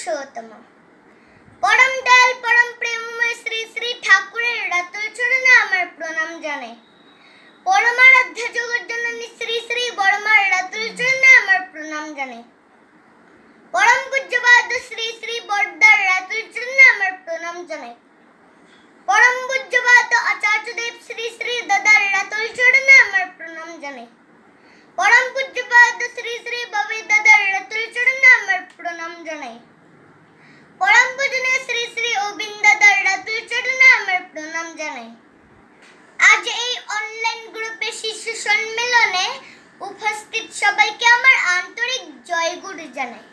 পুরুষোত্তম। পরম দয়াল পরম প্রেমময় শ্রী শ্রী ঠাকুরের রাতুল চরণে আমার প্রণাম জানাই। পরমারাধ্য জগৎ জননী শ্রী শ্রী বড়মার রাতুল চরণে আমার প্রণাম জানাই। পরম পূজ্যপাদ শ্রী শ্রী বড়দার রাতুল চরণে আমার প্রণাম জানাই। পরম পূজ্যপাদ আচার্যদেব শ্রী শ্রী দাদার রাতুল চরণে আমার প্রণাম জানাই। পরম পূজ্যপাদ শ্রী শ্রী বাবি দাদার রাতুল চরণে আমার প্রণাম জানাই। পরম পূজনীয় শ্রী শ্রী অবিন্দ দাদার রাতুল চরণে আমার প্রণাম জানাই। আজ এই অনলাইন গ্রুপে শিশু সম্মেলনে উপস্থিত সবাইকে আমার আন্তরিক জয়গুরু জানাই।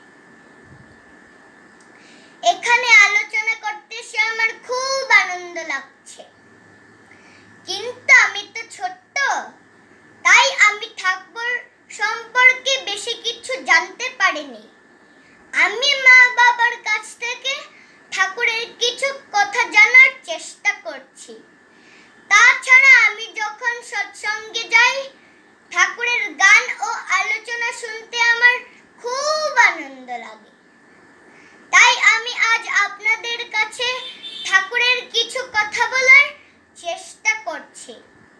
এখানে আলোচনা করতে এসে আমার খুব আনন্দ লাগছে, কিন্তু আমি তো ছোট্ট, তাই আমি ঠাকুর সম্পর্কে বেশি কিছু জানতে পারিনি। আমি মা বাবার কাছ থেকে ঠাকুরের কিছু কথা জানার চেষ্টা করছি। তাছাড়া আমি যখন সৎসঙ্গে যাই, ঠাকুরের গান ও আলোচনা শুনতে আমার খুব আনন্দ লাগে। তাই আমি আজ আপনাদের কাছে ঠাকুরের কিছু কথা বলার চেষ্টা করছি।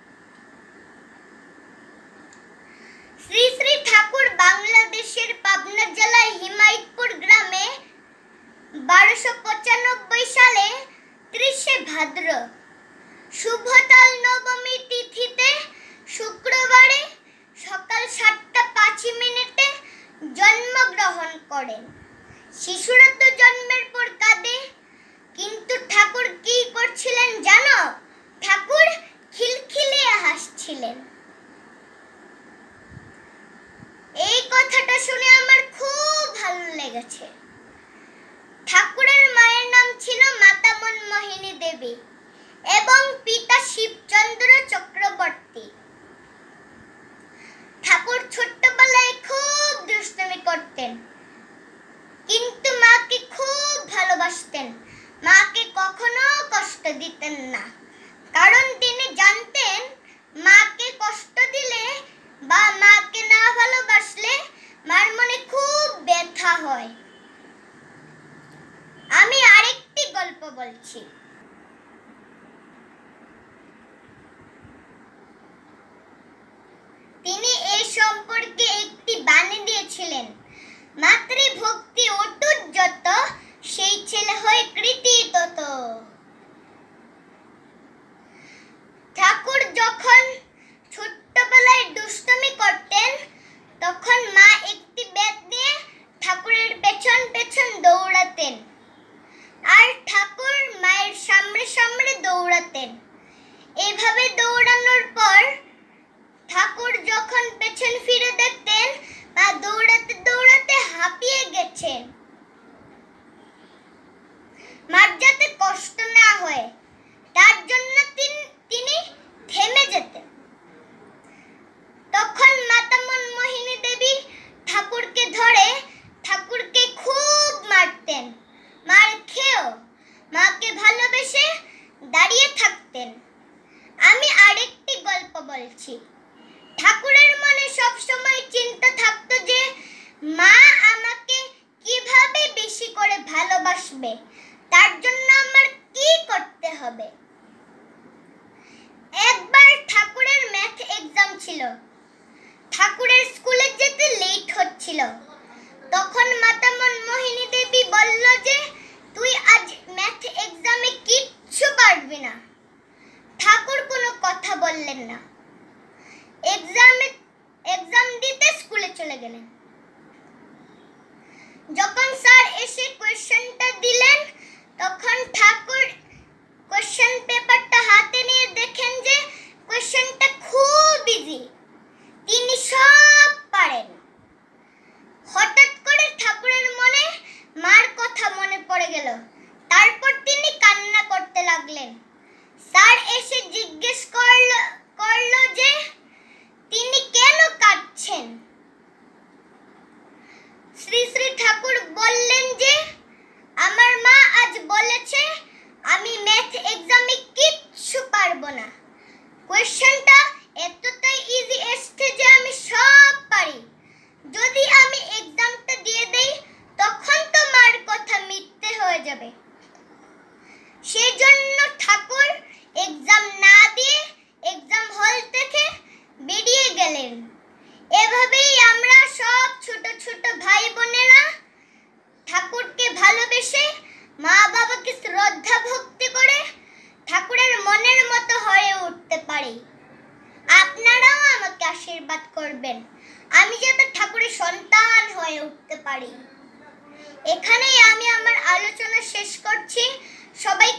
শ্রী শ্রী ঠাকুর বাংলাদেশের পাবনা জেলায় হিমায়তপুর গ্রামে 1295 সালে 30শে ভাদ্র শুভতাল নবমী তিথিতে শুক্রবারে সকাল 7টা 5 মিনিটে জন্মগ্রহণ করেন। শিশুরা তো জন্মের পর কাঁদে, কিন্তু ঠাকুর কি করছিলেন জানো? ঠাকুর খিলখিলিয়ে হাসছিলেন। এই কথাটা শুনে আমার খুব ভালো লেগেছে। ঠাকুরের মায়ের নাম ছিল মাতা মনমোহিনী দেবী এবং পিতা শিবচন্দ্র চক্রবর্তী। ঠাকুর ছোট্টবেলায় খুব দুষ্টুমি করতেন, কিন্তু মাকে খুব ভালোবাসতেন। মাকে কখনো কষ্ট দিতেন না, কারণ তিনি জানতেন মাকে কষ্ট দিলে বা মাকে না ভালোবাসলে মার মনে খুব ব্যথা হয়। আমি আরেকটি গল্প বলছি। তিনি এই সম্পর্কে একটি বাণী দিয়েছিলেন, মাতৃভক্তি অটুট যত, সেই ছেলে হয় কৃতি তত। ঠাকুর যখন ছোট্টবেলায় দুষ্টুমি করতেন, তখন মা একটি ব্যাগ নিয়ে ঠাকুরের পেছন পেছন দৌড়াতেন, আর ঠাকুর মায়ের সামনে সামনে দৌড়াতেন। এভাবে দৌড়ানোর পর ঠাকুর যখন পেছন ফিরে দেখতেন মা দৌড়াতে দৌড়াতে হাঁপিয়ে গেছেন। মার যাতে কষ্ট না হয় তার জন্য তিনি থেমে যেতেন। তখন মাতা মনমোহিনী দেবী ঠাকুরকে ধরে ঠাকুরকে খুব মারতেন। মার খেয়েও মাকে ভালোবেসে দাঁড়িয়ে থাকতেন। আমি আরেকটি গল্প বলছি। ঠাকুরের মনে সব সময় চিন্তা থাকতো যে মা আমাকে কিভাবে বেশি করে ভালোবাসবে, তার জন্য আমার কি করতে হবে। একবার ঠাকুরের ম্যাথ এক্সাম ছিল। ঠাকুরের স্কুলে যেতে লেট হচ্ছিল। তখন মাতা মনমোহিনী দেবী বলল যে তুই আজ ম্যাথ এক্সামে কিচ্ছু পারবি না। ঠাকুর কোনো কথা বললেন না। এক্সাম দিতে স্কুলে চলে গেলেন। যখন স্যার এসে কোশ্চেনটা দিলেন, তখন ঠাকুর কোশ্চেন পেপারটা হাতে নিয়ে দেখেন যে কোশ্চেনটা খুব ইজি, তিনি সব পারেন। হঠাৎ করে ঠাকুরের মনে মার কথা মনে পড়ে গেল। তারপর তিনি কান্না করতে লাগলেন। স্যার এসে জিজ্ঞেস করলো যে তিনি কেন কাঁদছেন। শ্রী শ্রী ঠাকুর বললেন যে গেলেন। এভাবেই আমরা সব ছোট ছোট ভাই বোনেরা ঠাকুরকে ভালোবেসে, মা বাবাকে শ্রদ্ধা ভক্তি করে ঠাকুরের মনের মতো হয়ে উঠতে পারি। আপনারাও আমাকে আশীর্বাদ করবেন, আমি যাতে ঠাকুরের সন্তান হয়ে উঠতে পারি। এখানেই আমি আমার আলোচনা শেষ করছি। সবাই